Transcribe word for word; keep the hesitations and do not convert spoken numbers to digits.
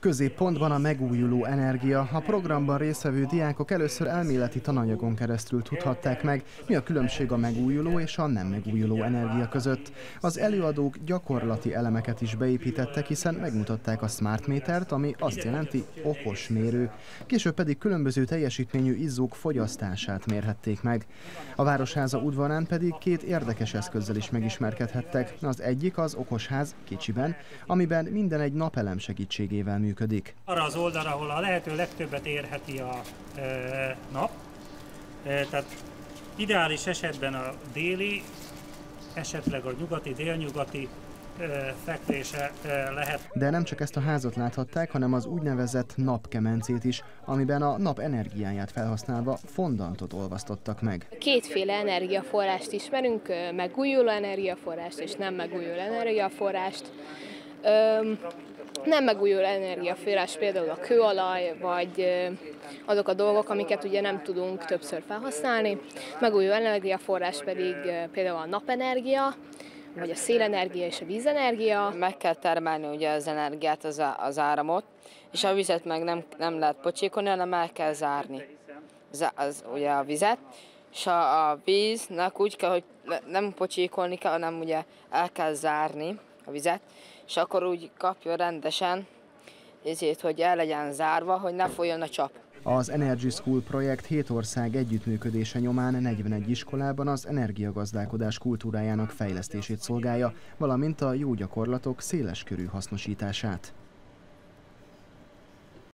Középpontban a megújuló energia. A programban résztvevő diákok először elméleti tananyagon keresztül tudhatták meg, mi a különbség a megújuló és a nem megújuló energia között. Az előadók gyakorlati elemeket is beépítettek, hiszen megmutatták a Smart Metert, ami azt jelenti okos mérő. Később pedig különböző teljesítményű izzók fogyasztását mérhették meg. A Városháza udvarán pedig két érdekes eszközzel is megismerkedhettek. Az egyik az okosház kicsiben, amiben minden egy napelem segítségével működik. Arra az oldalra, ahol a lehető legtöbbet érheti a e, nap, e, tehát ideális esetben a déli, esetleg a nyugati, délnyugati e, fekvése e, lehet. De nem csak ezt a házat láthatták, hanem az úgynevezett napkemencét is, amiben a nap energiáját felhasználva fondantot olvasztottak meg. Kétféle energiaforrást ismerünk, megújuló energiaforrást és nem megújuló energiaforrást. Öm, Nem megújuló energiaforrás például a kőolaj, vagy azok a dolgok, amiket ugye nem tudunk többször felhasználni. Megújuló energiaforrás pedig például a napenergia, vagy a szélenergia és a vízenergia. Meg kell termelni ugye az energiát, az, az áramot, és a vizet meg nem, nem lehet pocsékolni, hanem el kell zárni az, az, ugye a vizet. És a, a víznek úgy kell, hogy nem pocsékolni kell, hanem ugye el kell zárni a vizet, és akkor úgy kapja rendesen, ezért, hogy el legyen zárva, hogy ne folyjon a csap. Az Energy School projekt hét ország együttműködése nyomán negyvenegy iskolában az energiagazdálkodás kultúrájának fejlesztését szolgálja, valamint a jó gyakorlatok széleskörű hasznosítását.